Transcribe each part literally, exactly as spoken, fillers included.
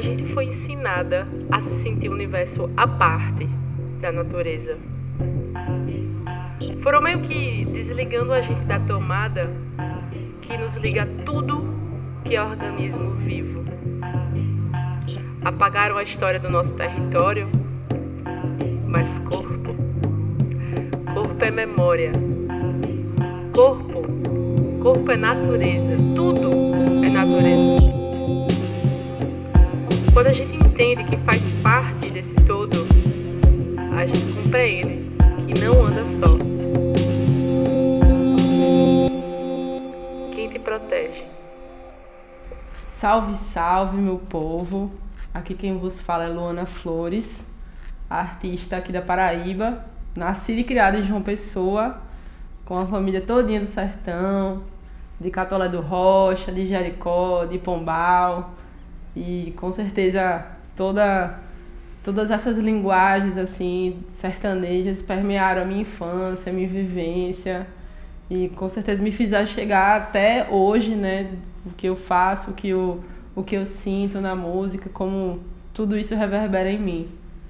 gente foi ensinada a se sentir um universo à parte da natureza. Foram meio que desligando a gente da tomada que nos liga a tudo que é organismo vivo. Apagaram a história do nosso território, mas corpo, corpo é memória. Corpo, corpo é natureza, tudo é natureza. Quando a gente entende que faz parte desse todo, a gente compreende que não anda só. Quem te protege? Salve, salve, meu povo! Aqui quem vos fala é Luana Flores, artista aqui da Paraíba, nascida e criada em João Pessoa, com a família todinha do sertão, de Catolé do Rocha, de Jericó, de Pombal, e com certeza toda, todas essas linguagens assim sertanejas permearam a minha infância, a minha vivência, e com certeza me fizeram chegar até hoje, né, o que eu faço, o que eu, o que eu sinto na música, como tudo isso reverbera em mim.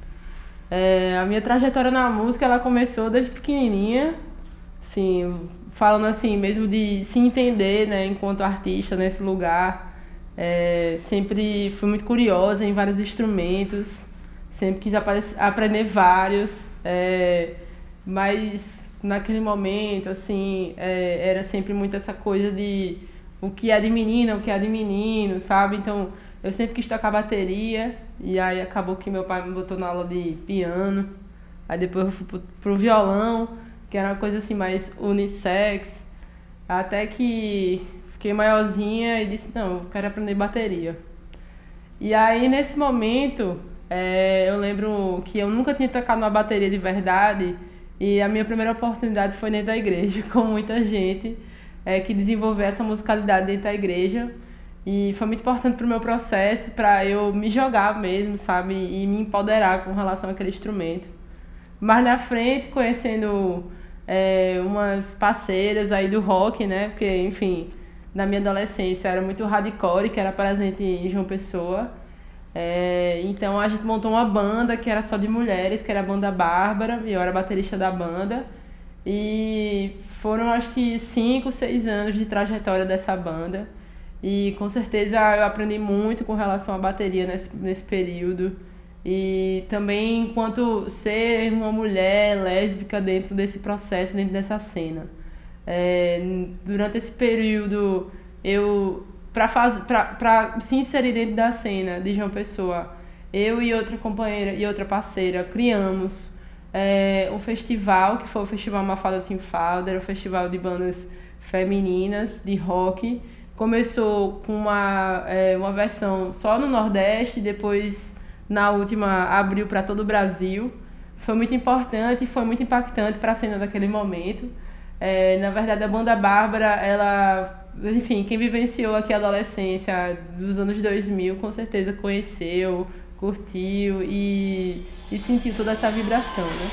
É, a minha trajetória na música, ela começou desde pequenininha, assim, falando assim, mesmo de se entender, né, enquanto artista nesse lugar. É, sempre fui muito curiosa em vários instrumentos, sempre quis aprender vários, é, mas naquele momento, assim, é, era sempre muito essa coisa de o que é de menina, o que é de menino, sabe? Então, eu sempre quis tocar bateria, e aí acabou que meu pai me botou na aula de piano, aí depois eu fui pro, pro violão, que era uma coisa assim mais unissex, até que fiquei maiorzinha e disse, não, eu quero aprender bateria. E aí, nesse momento, é, eu lembro que eu nunca tinha tocado uma bateria de verdade, e a minha primeira oportunidade foi dentro da igreja, com muita gente é, que desenvolveu essa musicalidade dentro da igreja. E foi muito importante para o meu processo, para eu me jogar mesmo, sabe? E me empoderar com relação àquele instrumento. Mais na frente, conhecendo é, umas parceiras aí do rock, né? Porque, enfim, na minha adolescência era muito hardcore, que era presente em João Pessoa. É, então a gente montou uma banda que era só de mulheres, que era a Banda Bárbara, e eu era baterista da banda. E foram acho que cinco, seis anos de trajetória dessa banda. E com certeza eu aprendi muito com relação à bateria nesse, nesse período. E também enquanto ser uma mulher lésbica dentro desse processo, dentro dessa cena. É, durante esse período, eu para se inserir dentro da cena de João Pessoa, eu e outra companheira e outra parceira criamos é, um festival, que foi o Festival Mafalda Sem Falda, era um festival de bandas femininas, de rock. Começou com uma, é, uma versão só no Nordeste, depois na última abriu para todo o Brasil. Foi muito importante e foi muito impactante para a cena daquele momento. É, na verdade, a Banda Bárbara, ela, enfim, quem vivenciou aqui a adolescência dos anos dois mil, com certeza conheceu, curtiu e, e sentiu toda essa vibração, né?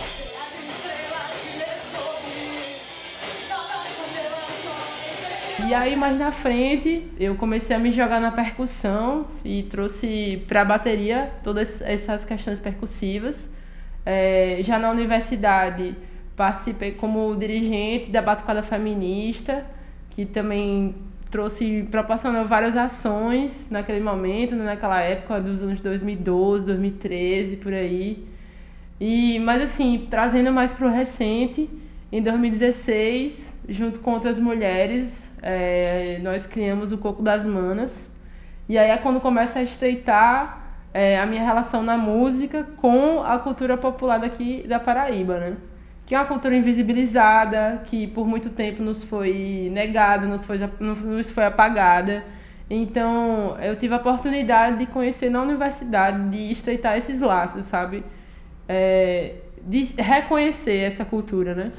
E aí, mais na frente, eu comecei a me jogar na percussão e trouxe para a bateria todas essas questões percussivas. É, já na universidade, participei como dirigente da Batucada Feminista, que também trouxe, proporcionou várias ações naquele momento, naquela época dos anos dois mil e doze, dois mil e treze, por aí. E, mas assim, trazendo mais para o recente, em dois mil e dezesseis, junto com outras mulheres, é, nós criamos o Coco das Manas. E aí é quando começa a estreitar é, a minha relação na música com a cultura popular daqui da Paraíba, né? Que é uma cultura invisibilizada, que por muito tempo nos foi negada, nos foi, nos foi apagada. Então, eu tive a oportunidade de conhecer na universidade, de estreitar esses laços, sabe? É, de reconhecer essa cultura, né?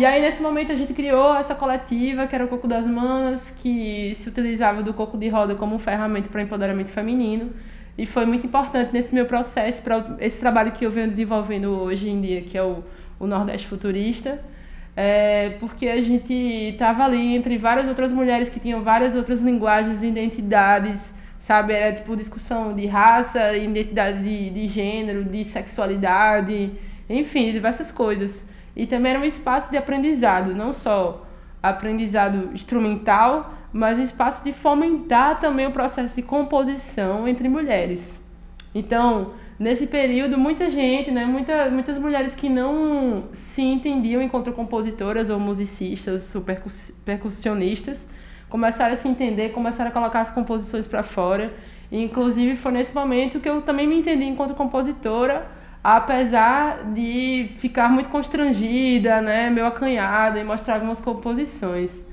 E aí, nesse momento, a gente criou essa coletiva, que era o Coco das Manas, que se utilizava do coco de roda como ferramenta para empoderamento feminino. E foi muito importante nesse meu processo, para esse trabalho que eu venho desenvolvendo hoje em dia, que é o, o Nordeste Futurista, é, porque a gente estava ali entre várias outras mulheres que tinham várias outras linguagens e identidades, sabe? Era tipo discussão de raça, identidade de, de gênero, de sexualidade, enfim, diversas coisas. E também era um espaço de aprendizado, não só aprendizado instrumental, mas um espaço de fomentar também o processo de composição entre mulheres. Então, nesse período, muita gente, né, muita, muitas mulheres que não se entendiam enquanto compositoras ou musicistas ou percussionistas, começaram a se entender, começaram a colocar as composições para fora. E, inclusive, foi nesse momento que eu também me entendi enquanto compositora, apesar de ficar muito constrangida, né, meio acanhada em mostrar algumas composições.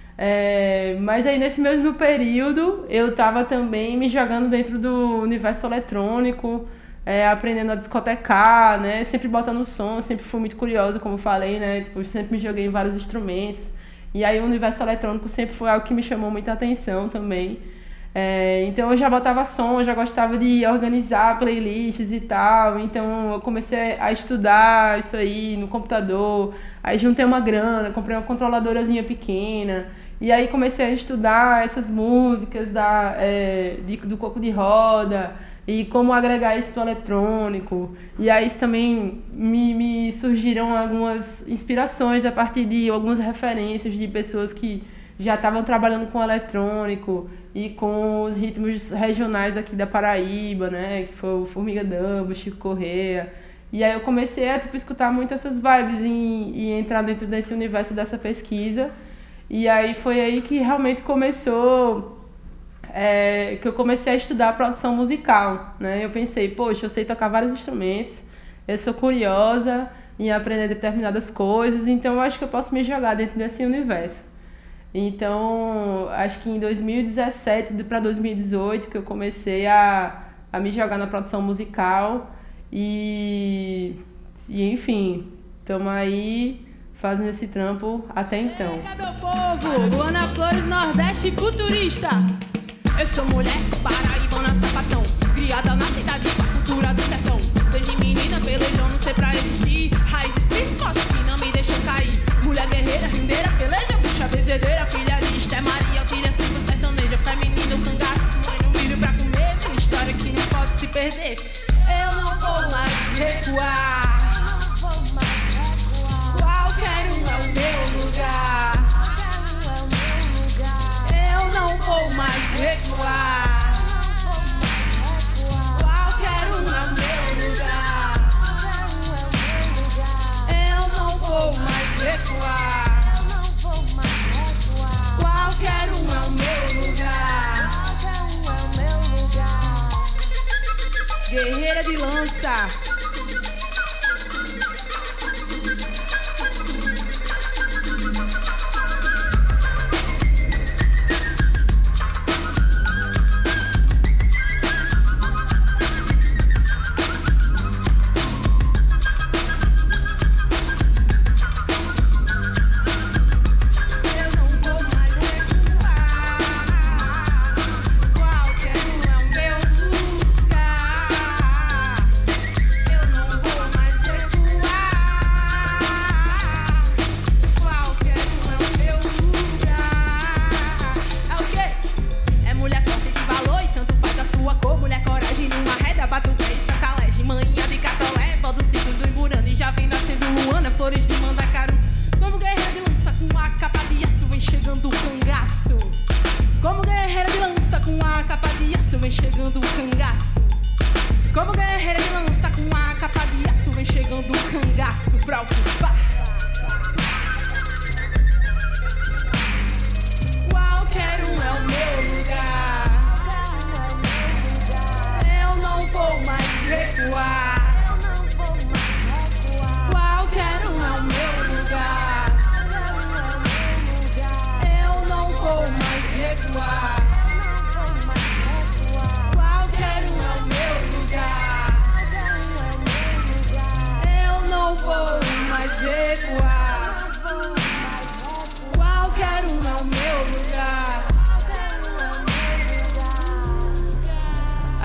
É, mas aí nesse mesmo período eu estava também me jogando dentro do universo eletrônico, é, aprendendo a discotecar, né, sempre botando som, sempre fui muito curiosa, como eu falei, né, tipo, sempre me joguei em vários instrumentos. E aí o universo eletrônico sempre foi algo que me chamou muita atenção também. É, então eu já botava som, eu já gostava de organizar playlists e tal, então eu comecei a estudar isso aí no computador, aí juntei uma grana, comprei uma controladorazinha pequena, e aí comecei a estudar essas músicas da, é, de, do coco de roda, e como agregar isso no eletrônico, e aí isso também me, me surgiram algumas inspirações a partir de algumas referências de pessoas que já estavam trabalhando com eletrônico e com os ritmos regionais aqui da Paraíba, né, que foi o Formiga Damba, Chico Correa. E aí eu comecei a tipo, escutar muito essas vibes e, e entrar dentro desse universo dessa pesquisa. E aí foi aí que realmente começou, é, que eu comecei a estudar a produção musical, né. Eu pensei, poxa, eu sei tocar vários instrumentos, eu sou curiosa em aprender determinadas coisas, então eu acho que eu posso me jogar dentro desse universo. Então, acho que em dois mil e dezessete para dois mil e dezoito que eu comecei a, a me jogar na produção musical e, e enfim, estamos aí fazendo esse trampo até então. Chega, meu povo, Luana Flores, Nordeste Futurista. Eu sou mulher, paraibana, sapatão, criada na cidade com a cultura do sertão. Desde menina, pelejão, não sei pra existir. Raiz, espírito forte que não me deixam cair. Mulher guerreira, rendeira, peleja, puxa, bezedeira. Filha de Esté Maria, filha cinco sertaneja. Feminino, cangaço, mãe no milho pra comer. Minha história que não pode se perder. Eu não vou mais recuar. Qualquer um é o meu lugar. Eu não vou mais recuar. Qualquer um é o meu lugar. Eu não vou mais recuar. Qualquer um é o meu lugar. Guerreira de lança.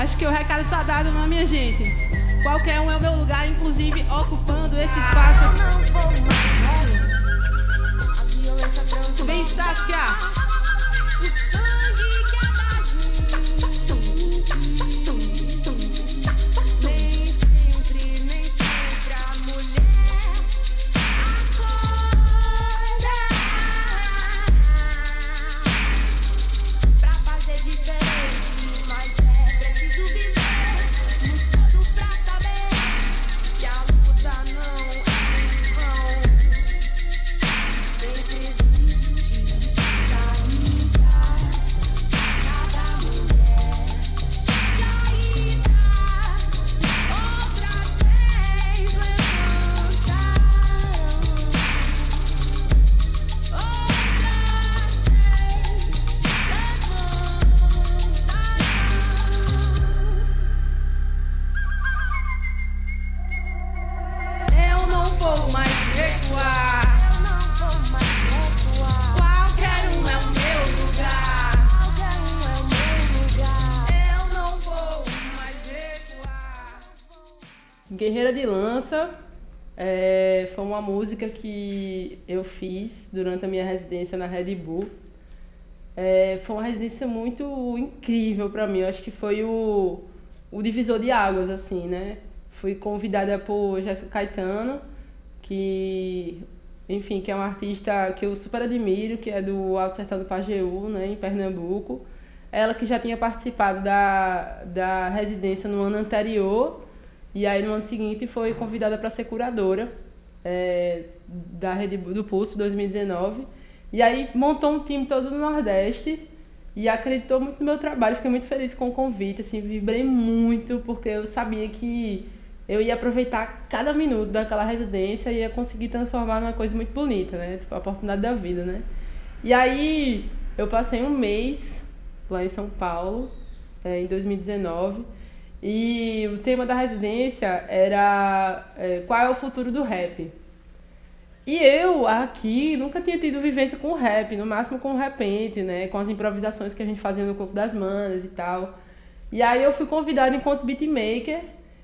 Acho que o recado tá dado, não, minha gente? Qualquer um é o meu lugar, inclusive ocupando esse espaço. Vem, Saskia! O sangue que é da gente. Nem sempre, nem sempre a mulher acorda pra fazer diferente, mas é preciso viver no todo pra saber que a luta não é em vão. Sempre existe saída pra cada mulher caída. Outra vez levantaram, Eu não vou mais recuar. eu não vou mais recuar. Qualquer um é o meu lugar. Qualquer um é o meu lugar. Eu não vou mais recuar. Guerreira de Lança é, foi uma música que eu fiz durante a minha residência na Red Bull. É, foi uma residência muito incrível para mim. Eu acho que foi o, o divisor de águas, assim, né? Fui convidada por Jéssica Caetano, que, enfim, que é uma artista que eu super admiro, que é do Alto Sertão do Pajeú, né, em Pernambuco. Ela que já tinha participado da, da residência no ano anterior, e aí no ano seguinte foi convidada para ser curadora é, da Rede do Pulso dois mil e dezenove. E aí montou um time todo do Nordeste e acreditou muito no meu trabalho. Fiquei muito feliz com o convite, assim, vibrei muito, porque eu sabia que eu ia aproveitar cada minuto daquela residência e ia conseguir transformar numa coisa muito bonita, né? Tipo, a oportunidade da vida, né? E aí eu passei um mês lá em São Paulo, é, em dois mil e dezenove, e o tema da residência era é, qual é o futuro do rap. E eu, aqui, nunca tinha tido vivência com o rap, no máximo com o repente, né? Com as improvisações que a gente fazia no Corpo das Manas e tal. E aí eu fui convidada enquanto beatmaker,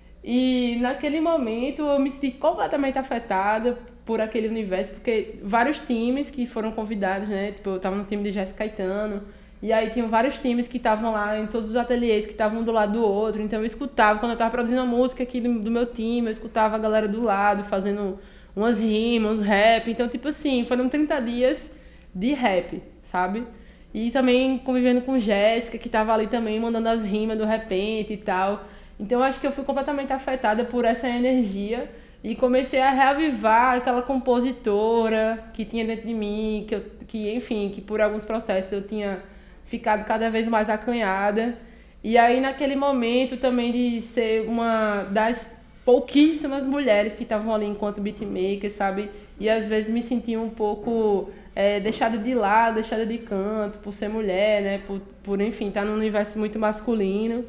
e naquele momento eu me senti completamente afetada por aquele universo, porque vários times que foram convidados, né? Tipo, eu tava no time de Jéssica Caetano, e aí tinham vários times que estavam lá em todos os ateliês, que estavam um do lado do outro. Então eu escutava, quando eu tava produzindo a música aqui do, do meu time, eu escutava a galera do lado fazendo umas rimas, uns rap. Então, tipo assim, foram trinta dias de rap, sabe? E também convivendo com Jéssica, que tava ali também mandando as rimas do repente e tal. Então, eu acho que eu fui completamente afetada por essa energia e comecei a reavivar aquela compositora que tinha dentro de mim, que, eu, que enfim, que por alguns processos eu tinha ficado cada vez mais acanhada. E aí, naquele momento também de ser uma das pouquíssimas mulheres que estavam ali enquanto beatmaker, sabe? E às vezes me sentia um pouco é, deixada de lado, deixada de canto, por ser mulher, né? Por, por enfim, estar num universo muito masculino.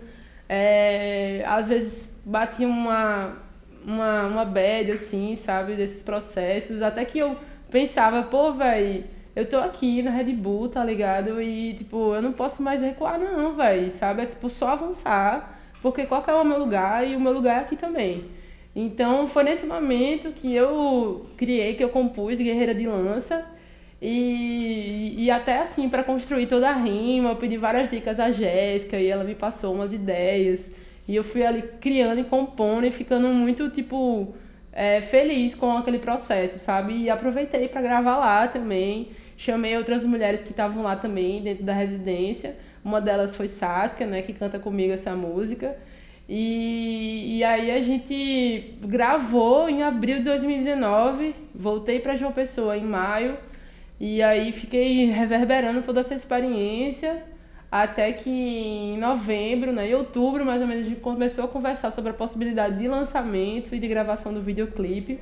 É, às vezes batia uma, uma, uma bad, assim, sabe? Desses processos. Até que eu pensava, pô, velho, eu tô aqui na Red Bull, tá ligado? E, tipo, eu não posso mais recuar, não, velho, sabe? É, tipo, só avançar. Porque qual que é o meu lugar e o meu lugar é aqui também. Então foi nesse momento que eu criei, que eu compus Guerreira de Lança. E, e até assim, para construir toda a rima, eu pedi várias dicas à Jéssica e ela me passou umas ideias. E eu fui ali criando e compondo e ficando muito, tipo, é, feliz com aquele processo, sabe? E aproveitei para gravar lá também. Chamei outras mulheres que estavam lá também, dentro da residência. Uma delas foi Saskia, né, que canta comigo essa música. E, e aí a gente gravou em abril de dois mil e dezenove, voltei para João Pessoa em maio, e aí fiquei reverberando toda essa experiência, até que em novembro, né, em outubro mais ou menos, a gente começou a conversar sobre a possibilidade de lançamento e de gravação do videoclipe.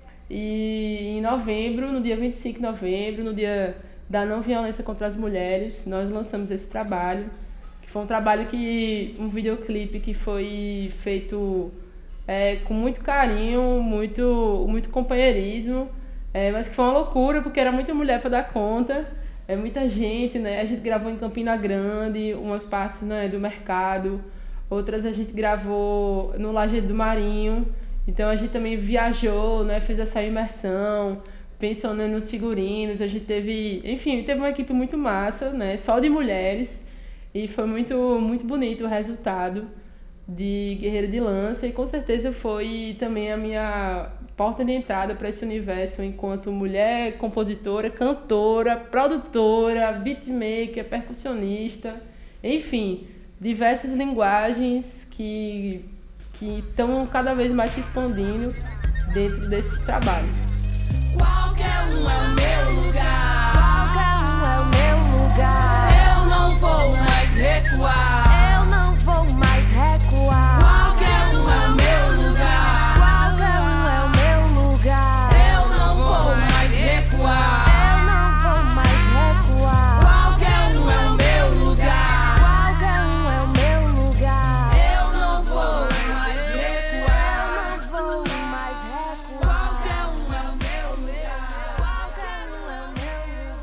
E em novembro, no dia vinte e cinco de novembro, no dia da não violência contra as mulheres, nós lançamos esse trabalho, que foi um trabalho que, um videoclipe que foi feito é, com muito carinho, muito, muito companheirismo, é, mas que foi uma loucura, porque era muita mulher para dar conta, é muita gente, né? A gente gravou em Campina Grande, umas partes, né, do mercado, outras a gente gravou no Lajeado do Marinho. Então a gente também viajou, né, fez essa imersão, pensou, né, nos figurinos, a gente teve, enfim, teve uma equipe muito massa, né, só de mulheres, e foi muito, muito bonito o resultado de Guerreira de Lança, e com certeza foi também a minha porta de entrada para esse universo enquanto mulher compositora, cantora, produtora, beatmaker, percussionista, enfim, diversas linguagens que que estão cada vez mais se expandindo dentro desse trabalho. Qualquer um é o meu lugar. Qualquer um é o meu lugar. Eu não vou mais recuar. Eu não vou mais recuar. Qualquer um é o meu lugar. Qualquer um é o meu lugar. Eu não vou mais recuar. Eu não vou mais recuar. Qualquer um é o meu lugar. Qualquer um é o meu lugar. Eu não vou mais recuar. Eu não vou mais recuar. Qualquer um é o meu lugar. Qualquer um é o meu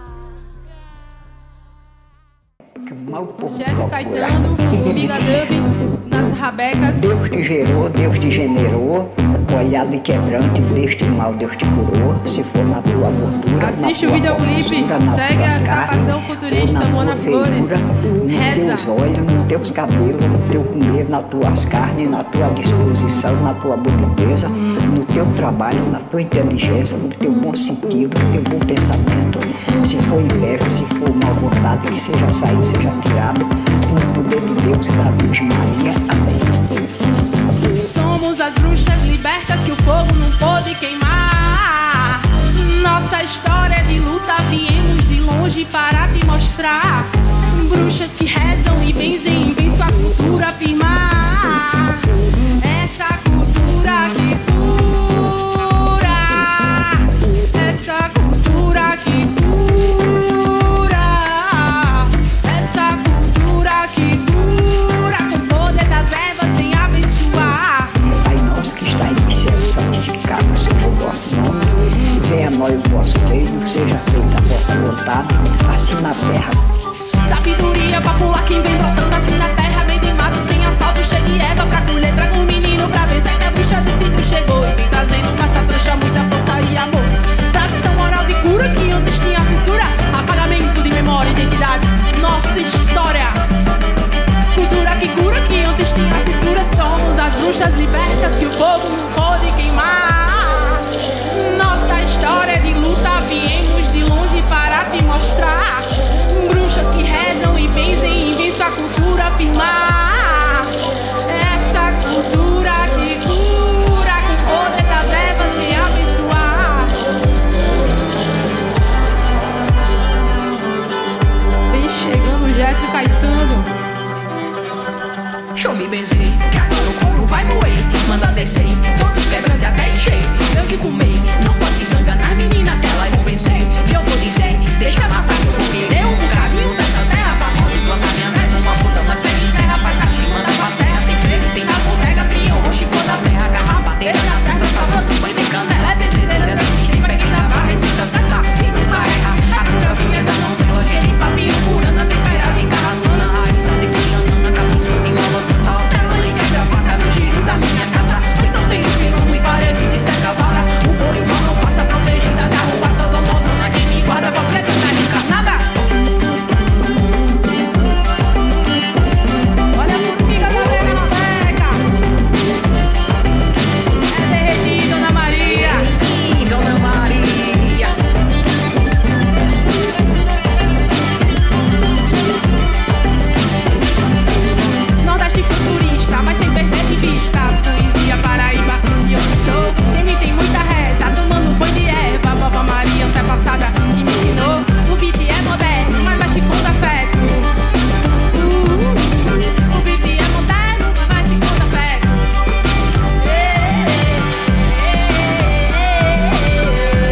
lugar. Jéssica Caetano, Formiga Dub, nas rabecas. Deus te gerou, Deus te generou, olhado e quebrante, deste mal Deus te curou. Se for na tua gordura, Assiste na o tua videoclipe, formosura, na segue tuas a carnes, Sapatão Futurista, ou na Luana tua Flores, feiura, nos reza. teus olhos, nos teus cabelos, no teu comer, nas tuas carnes, na tua disposição, na tua boniteza, no teu trabalho, na tua inteligência, no teu bom sentido, no teu bom pensamento. Se for inveja, se for mal vontade, que seja saído, seja tirado, no poder de Deus e da Virgem Maria. Amém. Somos as bruxas libertas que o fogo não pôde queimar. Nossa história é de luta, viemos de longe para te mostrar. Bruxas que rezam e benzem, vem sua cultura afirmar. Essa cultura que cura, essa cultura que cura, essa cultura que cura, com o poder das ervas vem abençoar. Pai nosso que está em céu, santificado seja o vosso nome. Venha a nós o vosso reino, que seja feita a vossa vontade, assim na terra. Sabedoria pra pular quem vem brotando assim na terra, meio de mato, sem asfalto, cheio de erva pra colher, traga um menino pra vencer que a bruxa desse sítio chegou e vem trazendo passa trouxa, muita força e amor. Tradição oral de cura que antes tinha censura, apagamento de memória e identidade, nossa história. Cultura que cura que antes tinha censura, somos as bruxas libertas que o fogo não pode queimar. Nossa história de luta, viemos de longe para te mostrar. Bruxas que rezam e benzem e vem sua cultura afirmar. Essa cultura que cura, com o poder das ervas vem abençoar. Vem chegando Jéssica Caetano. Show me benzer, que agora o couro vai moer. Manda descer, todos quebrando até encher. Eu que comer, não pode desenganar menina que elas vão vencer. E eu vou dizer, deixa matar que eu vou querer um bocadinho dessa terra pra moda e plantar minhas ervas. Uma puta nós pega em terra, faz caixinha, manda pra serra. Tem feira e tem na bodega, pinhão, roxo e flor da terra. Garrapateira na serra, sabor, cinquenta e canela. É benzedeira desse jeito, peguei na barra, receita certa. E nunca erra, a cura vinha da mão dela. Geri, papinho, curana, temperada em carrascona. Raizada e fechando na cabeça, tem uma lança tal. Ela nem quebra a vaca no giro da minha casa. Então tem um pilão e parede de seca vara. O bolo e o mal não passa protegida da rua. Sodomosa na quem me guarda, vai preta na encarnada. Olha a formiga da Vega na beca. É derretido, Dona Maria. E Dona Maria. Nordeste futurista, mas sem perder de vista. Poesia Paraíba, e eu que sou. Quem me tem muita reza, tomando banho de erva. Vovó Maria antepassada que me ensinou. O beat é moderno, mas mexe com afeto. Uh, o beat é moderno, mas mexe com afeto. Eh, eh,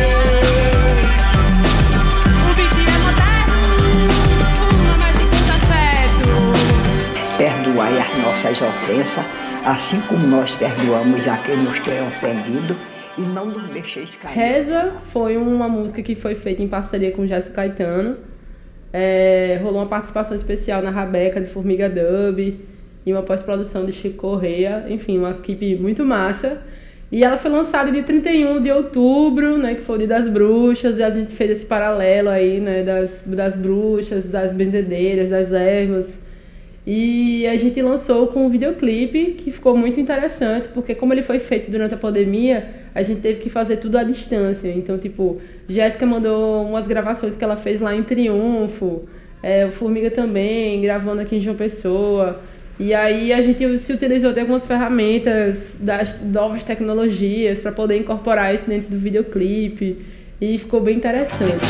eh. O beat é moderno, mas mexe com afeto. Perdoai as nossas ofensas, assim como nós perdoamos a quem nos tem ofendido, e não nos deixeis cair. Reza foi uma música que foi feita em parceria com Jéssica Caetano. É, rolou uma participação especial na Rabeca de Formiga Dub. e uma pós-produção de Chico Correia, enfim, uma equipe muito massa. E ela foi lançada dia trinta e um de outubro, né, que foi o Dia das Bruxas, e a gente fez esse paralelo aí, né, das, das bruxas, das benzedeiras, das ervas. E a gente lançou com um videoclipe que ficou muito interessante, porque como ele foi feito durante a pandemia, a gente teve que fazer tudo à distância. Então, tipo, Jéssica mandou umas gravações que ela fez lá em Triunfo, é, o Formiga também, gravando aqui em João Pessoa. E aí a gente se utilizou de algumas ferramentas das novas tecnologias para poder incorporar isso dentro do videoclipe, e ficou bem interessante.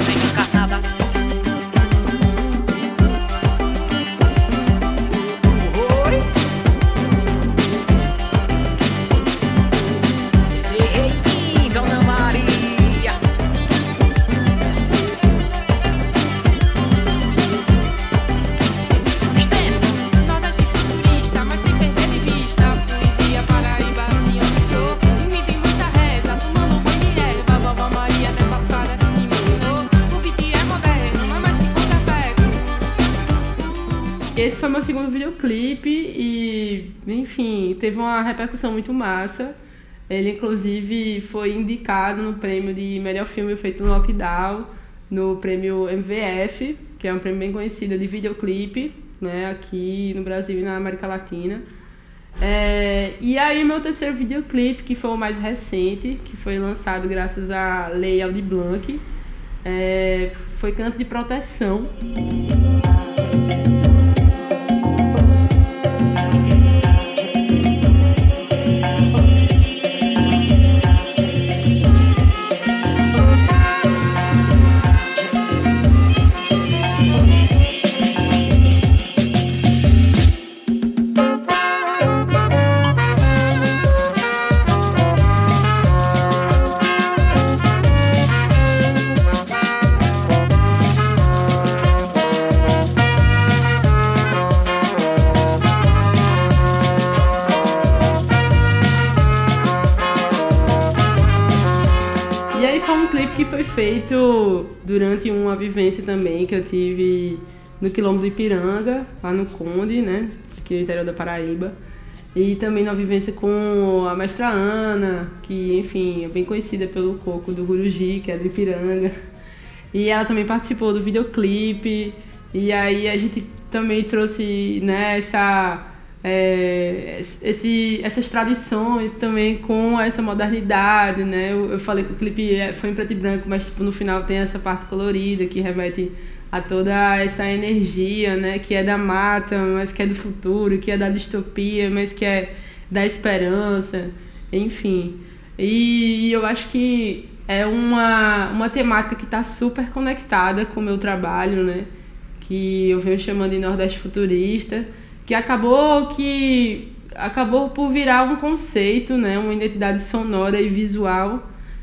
Esse foi meu segundo videoclipe e, enfim, teve uma repercussão muito massa. Ele, inclusive, foi indicado no prêmio de melhor filme feito no lockdown, no prêmio M V F, que é um prêmio bem conhecido de videoclipe, né, aqui no Brasil e na América Latina. É, e aí, meu terceiro videoclipe, que foi o mais recente, que foi lançado graças à Lei Aldir Blanc, é, foi Canto de Proteção. E aí foi um clipe que foi feito durante uma vivência também que eu tive no Quilombo do Ipiranga, lá no Conde, né, aqui no interior da Paraíba. E também na vivência com a mestra Ana, que, enfim, é bem conhecida pelo coco do Guruji, que é do Ipiranga. E ela também participou do videoclipe. E aí a gente também trouxe, né, essa... É, esse, essas tradições também com essa modernidade, né? Eu, eu falei que o clipe foi em preto e branco, mas tipo, no final tem essa parte colorida que remete a toda essa energia, né? Que é da mata, mas que é do futuro, que é da distopia, mas que é da esperança, enfim. E, e eu acho que é uma, uma temática que está super conectada com o meu trabalho, né? Que eu venho chamando de Nordeste Futurista, que acabou que acabou por virar um conceito, né, uma identidade sonora e visual,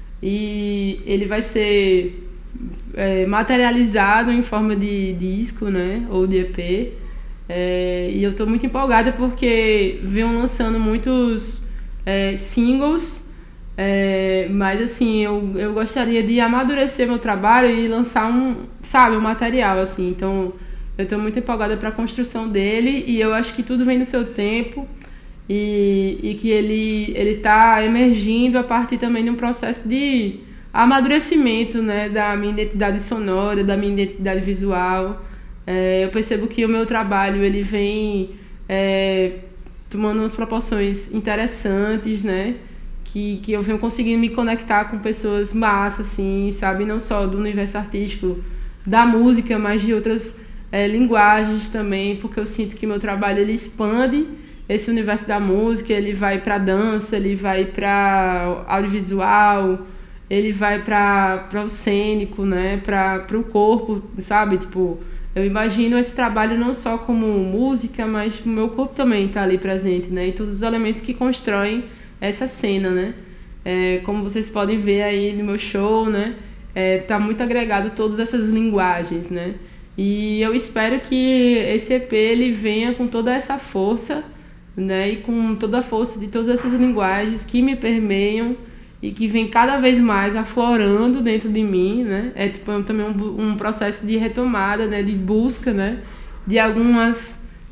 e ele vai ser é, materializado em forma de disco, né, ou de E P, é, e eu estou muito empolgada porque venho lançando muitos é, singles, é, mas assim, eu, eu gostaria de amadurecer meu trabalho e lançar um, sabe, um material, assim, então eu estou muito empolgada para a construção dele, e eu acho que tudo vem no seu tempo, e, e que ele ele está emergindo a partir também de um processo de amadurecimento, né, da minha identidade sonora, da minha identidade visual. É, eu percebo que o meu trabalho ele vem é, tomando umas proporções interessantes, né, que, que eu venho conseguindo me conectar com pessoas massas, assim, sabe, não só do universo artístico da música, mas de outras É, linguagens também, porque eu sinto que meu trabalho ele expande esse universo da música, ele vai para dança, ele vai para audiovisual, ele vai para o cênico, né, para o corpo, sabe? Tipo, eu imagino esse trabalho não só como música, mas o meu corpo também está ali presente, né, e todos os elementos que constroem essa cena, né? É, como vocês podem ver aí no meu show, né, é, tá muito agregado todas essas linguagens, né? E eu espero que esse E P ele venha com toda essa força, né, e com toda a força de todas essas linguagens que me permeiam e que vem cada vez mais aflorando dentro de mim, né? É tipo, também um, um processo de retomada, né, de busca, né, de algumas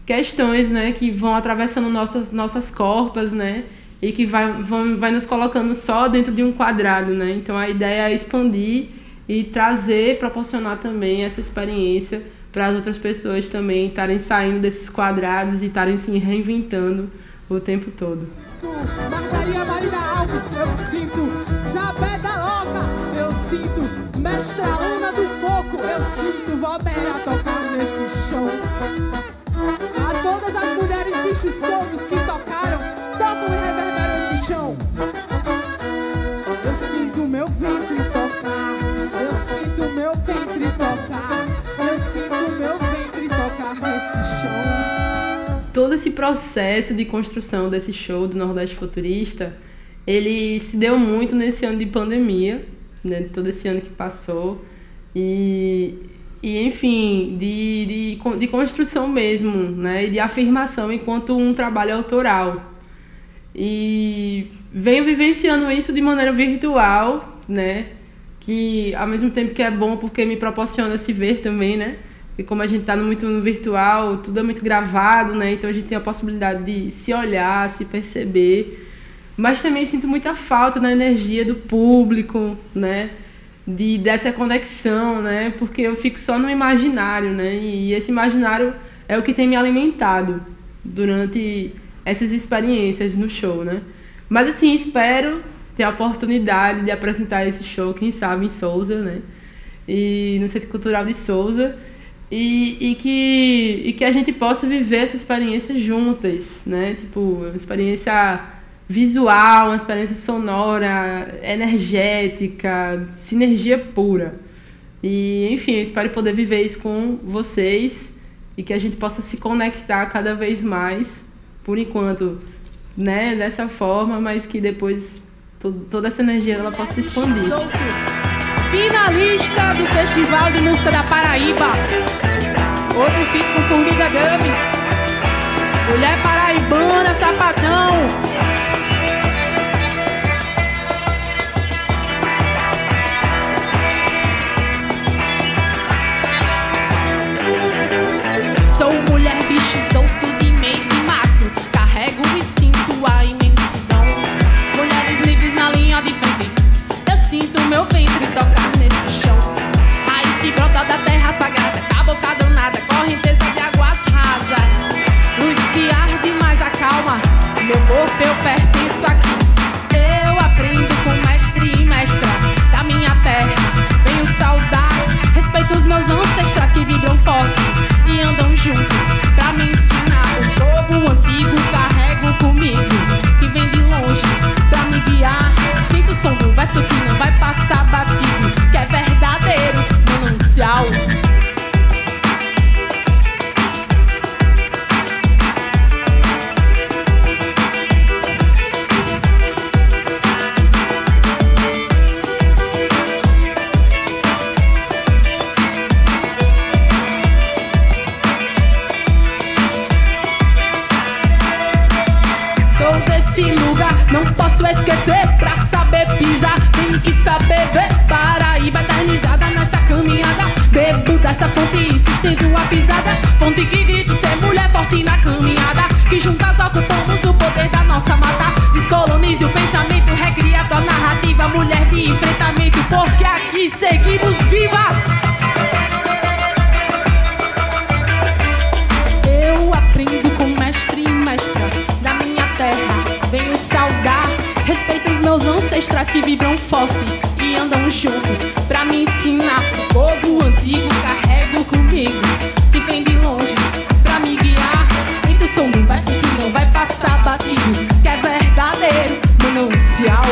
questões, né, que vão atravessando nossas, nossas corpas, né, e que vai, vão, vai nos colocando só dentro de um quadrado, né. Então a ideia é expandir e trazer, proporcionar também essa experiência para as outras pessoas também estarem saindo desses quadrados e estarem se reinventando o tempo todo. Margaria Marina Alves, eu sinto Zabeda Loca, eu sinto Mestra Luna do Coco, eu sinto Valmera tocar nesse show. A todas as mulheres bichos soltos que tocaram, todo o reverbero esse chão. Eu sinto meu ventre tocar, eu sinto meu ventre tocar, eu sinto meu ventre tocar nesse chão. Todo esse processo de construção desse show do Nordeste Futurista, ele se deu muito nesse ano de pandemia, né, todo esse ano que passou, e, e enfim, de, de, de construção mesmo, né, e de afirmação enquanto um trabalho autoral. E venho vivenciando isso de maneira virtual, né, que ao mesmo tempo que é bom porque me proporciona se ver também, né, e como a gente está muito no virtual, tudo é muito gravado, né, então a gente tem a possibilidade de se olhar, se perceber, mas também sinto muita falta da energia do público, né, de, dessa conexão, né, porque eu fico só no imaginário, né, e esse imaginário é o que tem me alimentado durante essas experiências no show, né. Mas assim, espero ter a oportunidade de apresentar esse show, quem sabe em Sousa, né, e no Centro Cultural de Sousa, e, e, que, e que a gente possa viver essa experiência juntas, né, tipo, uma experiência visual, uma experiência sonora, energética, sinergia pura. E, enfim, eu espero poder viver isso com vocês e que a gente possa se conectar cada vez mais, por enquanto, né, dessa forma, mas que depois to- toda essa energia ela possa se expandir. Solto, finalista do Festival de Música da Paraíba. Outro fica com Formiga Dame. Mulher paraibana, sapatão. Sou mulher bicho solto de meio de mato, carrego e sinto a imensidão. Mulheres livres na linha de frente, eu sinto meu ventre tocar nesse chão. Raiz que brota da terra sagrada, cabocada nada, correnteza de águas rasas. Luz que arde mais acalma, meu corpo eu pertenço aqui. Eu aprendo com mestre e mestra da minha terra, venho saudar, respeito os meus ancestrais que vibram forte e andam junto pra me ensinar. O povo antigo carrego comigo, que vem de longe pra me guiar. Sinto o som do verso que não vai passar batido, que é verdadeiro manancial. Não posso esquecer, pra saber pisar tem que saber ver. Paraíba eternizada nessa caminhada, bebo dessa fonte e sustento a pisada. Fonte que grito ser mulher forte na caminhada, que juntas ocupamos o poder da nossa mata. Descolonize o pensamento, recria tua narrativa, mulher de enfrentamento, porque aqui seguimos vivas. Eu aprendo com mestre e mestra da minha terra, venho saudar, respeito os meus ancestrais que vibram forte e andam junto pra me ensinar. O povo antigo carrego comigo, que vem de longe pra me guiar. Sinto o som do verso que não vai passar batido, que é verdadeiro manancial.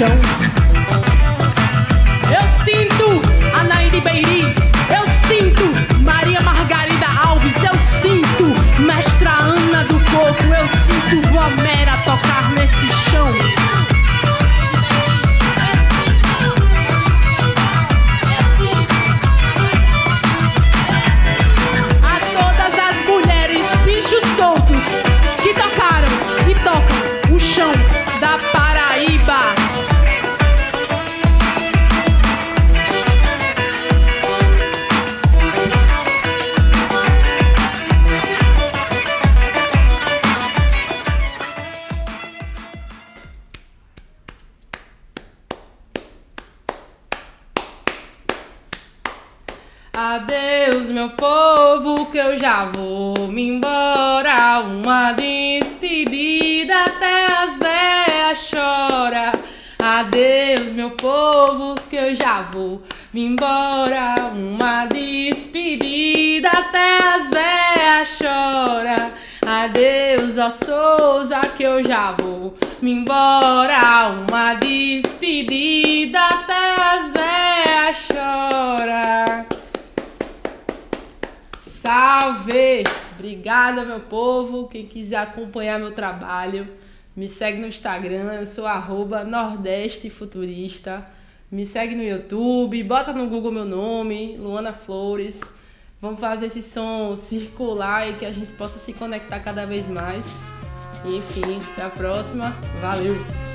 chão. Eu sinto Anaíde Beiriz, eu sinto Maria Margarida Alves, eu sinto Mestra Ana do Coco, eu sinto Vó Mera tocar nesse chão. A todas as mulheres, bichos soltos, que tocaram e tocam o chão da Paraíba. Adeus, meu povo, que eu já vou me embora. Uma despedida até as véias chora. Adeus, meu povo, que eu já vou me embora. Uma despedida até as véias chora. Adeus, ó Souza, que eu já vou me embora. Uma despedida até as véias chora. Salve! Obrigada, meu povo. Quem quiser acompanhar meu trabalho, me segue no Instagram. Eu sou arroba Nordeste Futurista. Me segue no YouTube. Bota no Google meu nome, Luana Flores. Vamos fazer esse som circular e que a gente possa se conectar cada vez mais. Enfim, até a próxima. Valeu!